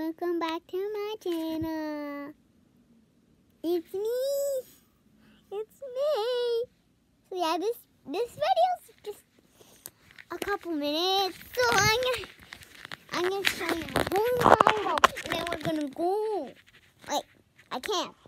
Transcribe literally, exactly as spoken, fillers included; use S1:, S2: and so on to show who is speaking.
S1: welcome back to my channel. It's me. It's me. So yeah, this this video's just a couple minutes. So I'm gonna I'm gonna show you the whole entire world, and then we're gonna go. Wait, I can't.